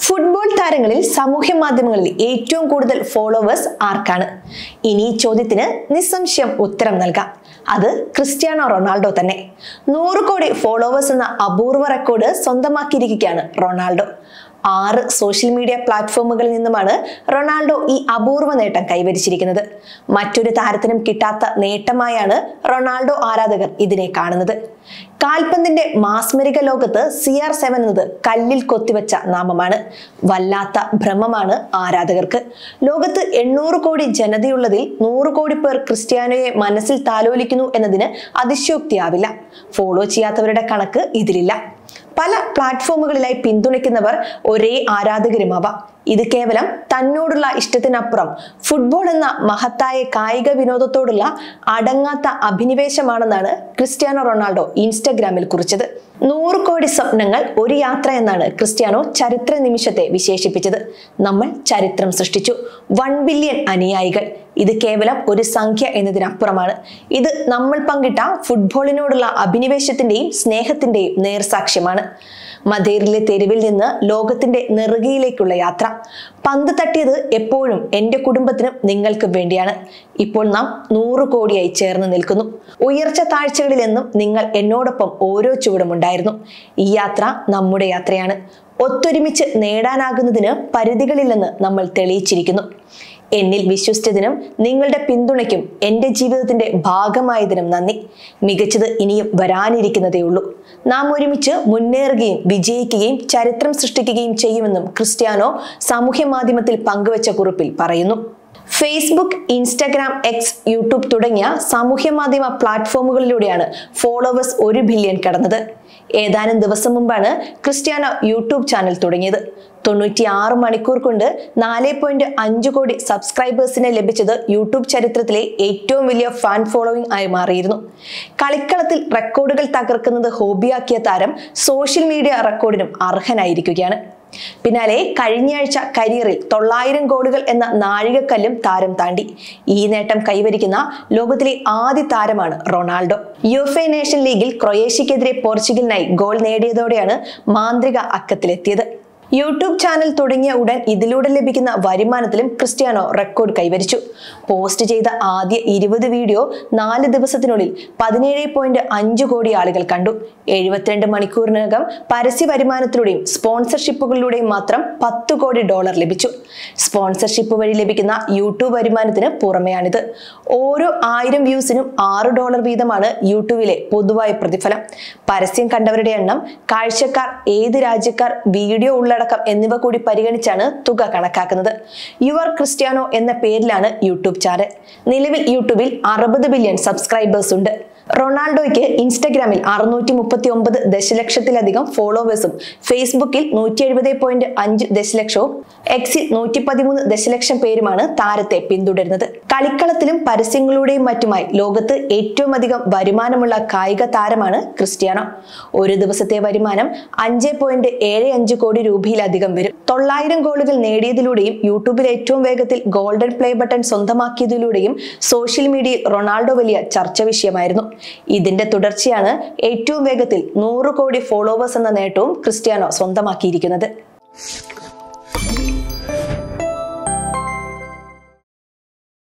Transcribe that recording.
Football താരങ്ങളിൽ സാമൂഹ്യ മാധ്യമങ്ങളിൽ ഏറ്റവും കൂടുതൽ ഫോളോവേഴ്സ് ആർക്കാണ്? ഇനി ഈ ചോദ്യത്തിന് നിസ്സംശയം ഉത്തരം നൽകാം. അത് ക്രിസ്ത്യാനോ റൊണാൾഡോ തന്നെ. 100 കോടി ഫോളോവേഴ്സ് എന്ന അപൂർവ റെക്കോർഡ് സ്വന്തമാക്കിയിരിക്കുകയാണ് റൊണാൾഡോ. 6 സോഷ്യൽ മീഡിയ പ്ലാറ്റ്ഫോമുകളിൽ നിന്നുമാണ് റൊണാൾഡോ ഈ അപൂർവ നേട്ടം കൈവരിച്ചിരിക്കുന്നത്. മറ്റൊരു താരത്തിനും കിട്ടാത്ത നേട്ടമായാണ് റൊണാൾഡോ ആരാധകർ ഇതിനെ കാണുന്നത്. കാൽപന്തിന്റെ മാസ്മരിക ലോകത്ത് CR7 എന്നത് കല്ലിൽ കൊത്തിവെച്ച നാമമാണ്. വല്ലാത്ത ഭ്രമമാണ് ആരാധകർക്ക്. ലോകത്ത് 800 കോടി ജനതയുള്ളതിൽ 100 കോടി പേർ ക്രിസ്ത്യാനോയെ മനസ്സിൽ താലോലിക്കുന്നു എന്നതിന് അതിശയോക്തിയാവില്ല. ഫോളോ ചെയ്യാത്തവരുടെ കണക്ക് ഇതിലില്ല. പല പ്ലാറ്റ്ഫോമുകളിലായി പിന്തുണയ്ക്കുന്നവർ ഒരേ ആരാധകരുമാവാം. ഇത് കേവലം തന്നോടുള്ള ഇഷ്ടത്തിനപ്പുറം ഫുട്ബോൾ എന്ന മഹത്തായ കായിക വിനോദത്തോടുള്ള അടങ്ങാത്ത അഭിനിവേശമാണെന്നാണ് ക്രിസ്ത്യാനോ റൊണാൾഡോ ഇൻസ്റ്റഗ്രാമിൽ കുറിച്ചത്. 100 കോടി സ്വപ്നങ്ങൾ ഒരു യാത്ര എന്നാണ് ക്രിസ്ത്യാനോ ചരിത്ര നിമിഷത്തെ വിശേഷിപ്പിച്ചത്. നമ്മൾ ചരിത്രം സൃഷ്ടിച്ചു. 1 ബില്യൺ അനുയായികൾ. ഇത് കേവലം ഒരു സംഖ്യ എന്നതിനപ്പുറമാണ്. ഇത് നമ്മൾ പങ്കിട്ട ഫുട്ബോളിനോടുള്ള അഭിനിവേശത്തിന്റെയും സ്നേഹത്തിന്റെയും നേർസാക്ഷ്യമാണ്. മദേറിലെ തെരുവിൽ നിന്ന് ലോകത്തിന്റെ നെറുകയിലേക്കുള്ള യാത്ര. പന്ത് തട്ടിയത് എപ്പോഴും എന്റെ കുടുംബത്തിനും നിങ്ങൾക്കും വേണ്ടിയാണ്. ഇപ്പോൾ നാം 100 കോടിയായി ചേർന്ന് നിൽക്കുന്നു. ഉയർച്ച താഴ്ചകളിലെന്നും നിങ്ങൾ എന്നോടൊപ്പം ഓരോ ചുവടും ഉണ്ടായിരുന്നു. ഈ യാത്ര നമ്മുടെ യാത്രയാണ്. ഒത്തൊരുമിച്ച് നേടാനാകുന്നതിന് പരിധികളില്ലെന്ന് നമ്മൾ തെളിയിച്ചിരിക്കുന്നു. എന്നിൽ വിശ്വസിച്ചതിനും നിങ്ങളുടെ പിന്തുണയ്ക്കും എൻ്റെ ജീവിതത്തിന്റെ ഭാഗമായതിനും നന്ദി. മികച്ചത് ഇനിയും വരാനിരിക്കുന്നതേ ഉള്ളൂ. നാം ഒരുമിച്ച് മുന്നേറുകയും വിജയിക്കുകയും ചരിത്രം സൃഷ്ടിക്കുകയും ചെയ്യുമെന്നും ക്രിസ്ത്യാനോ സാമൂഹ്യ മാധ്യമത്തിൽ പങ്കുവച്ച കുറിപ്പിൽ പറയുന്നു. ഫേസ്ബുക്ക്, ഇൻസ്റ്റഗ്രാം, എക്സ്, യൂട്യൂബ് തുടങ്ങിയ സാമൂഹ്യ മാധ്യമ പ്ലാറ്റ്ഫോമുകളിലൂടെയാണ് ഫോളോവേഴ്സ് 1 ബില്യൺ കടന്നത്. ഏതാനും ദിവസം മുമ്പാണ് ക്രിസ്ത്യാനോ യൂട്യൂബ് ചാനൽ തുടങ്ങിയത്. 96 മണിക്കൂർ കൊണ്ട് 4.5 കോടി സബ്സ്ക്രൈബേഴ്സിനെ ലഭിച്ചത് യൂട്യൂബ് ചരിത്രത്തിലെ ഏറ്റവും വലിയ ഫാൻ ഫോളോവിംഗ് ആയി മാറിയിരുന്നു. കളിക്കളത്തിൽ റെക്കോർഡുകൾ തകർക്കുന്നത് ഹോബിയാക്കിയ താരം സോഷ്യൽ മീഡിയ റെക്കോർഡിനും അർഹനായിരിക്കുകയാണ്. പിന്നാലെ കഴിഞ്ഞയാഴ്ച കരിയറിൽ 900 ഗോളുകൾ എന്ന നാഴികക്കല്ലും താരം താണ്ടി. ഈ നേട്ടം കൈവരിക്കുന്ന ലോകത്തിലെ ആദ്യ താരമാണ് റൊണാൾഡോ. യുഎഫ നേഷൻ ലീഗിൽ ക്രൊയേഷ്യക്കെതിരെ പോർച്ചുഗലിനായി ഗോൾ നേടിയതോടെയാണ് മാന്ത്രിക അക്കത്തിലെത്തിയത്. യൂട്യൂബ് ചാനൽ തുടങ്ങിയ ഉടൻ ഇതിലൂടെ ലഭിക്കുന്ന വരുമാനത്തിലും ക്രിസ്ത്യാനോ റെക്കോർഡ് കൈവരിച്ചു. പോസ്റ്റ് ചെയ്ത ആദ്യ 20 വീഡിയോ 4 ദിവസത്തിനുള്ളിൽ 17.5 കോടി ആളുകൾ കണ്ടു. 72 മണിക്കൂറിനകം പരസ്യ വരുമാനത്തിലൂടെയും സ്പോൺസർഷിപ്പുകളിലൂടെയും മാത്രം $10 കോടി ലഭിച്ചു. സ്പോൺസർഷിപ്പ് വഴി ലഭിക്കുന്ന യൂട്യൂബ് വരുമാനത്തിന് പുറമെയാണിത്. ഓരോ 1000 വ്യൂസിനും $6 വീതമാണ് യൂട്യൂബിലെ പൊതുവായ പ്രതിഫലം. പരസ്യം കണ്ടവരുടെ എണ്ണം, കാഴ്ചക്കാർ, ഏത് രാജ്യക്കാർ, വീഡിയോ ഉള്ളടക്കം എന്നിവ കൂടി പരിഗണിച്ചാണ് തുക കണക്കാക്കുന്നത്. യുവർ ക്രിസ്ത്യാനോ എന്ന പേരിലാണ് യൂട്യൂബ് ചാനൽ. നിലവിൽ യൂട്യൂബിൽ 60 ബില്യൺ സബ്സ്ക്രൈബേഴ്സ് ഉണ്ട്. റൊണാൾഡോയ്ക്ക് ഇൻസ്റ്റഗ്രാമിൽ 639 ദശലക്ഷത്തിലധികം ഫോളോവേഴ്സും ഫേസ്ബുക്കിൽ 170.5 ദശലക്ഷവും എക്സിൽ 113 ദശലക്ഷം പേരുമാണ് താരത്തെ പിന്തുടരുന്നത്. കളിക്കളത്തിലും പരസ്യങ്ങളുടെയും മറ്റുമായി ലോകത്ത് ഏറ്റവും അധികം വരുമാനമുള്ള കായിക താരമാണ് ക്രിസ്ത്യാനോ. ഒരു ദിവസത്തെ വരുമാനം 5.75 കോടി രൂപയിലധികം വരും. 900 ഗോളുകൾ നേടിയതിലൂടെയും യൂട്യൂബിൽ ഏറ്റവും വേഗത്തിൽ ഗോൾഡൻ പ്ലേ ബട്ടൺ സ്വന്തമാക്കിയതിലൂടെയും സോഷ്യൽ മീഡിയയിൽ റൊണാൾഡോ വലിയ ചർച്ച വിഷയമായിരുന്നു. ഇതിന്റെ തുടർച്ചയാണ് ഏറ്റവും വേഗത്തിൽ 100 കോടി ഫോളോവേഴ്സ് എന്ന നേട്ടവും ക്രിസ്ത്യാനോ സ്വന്തമാക്കിയിരിക്കുന്നത്.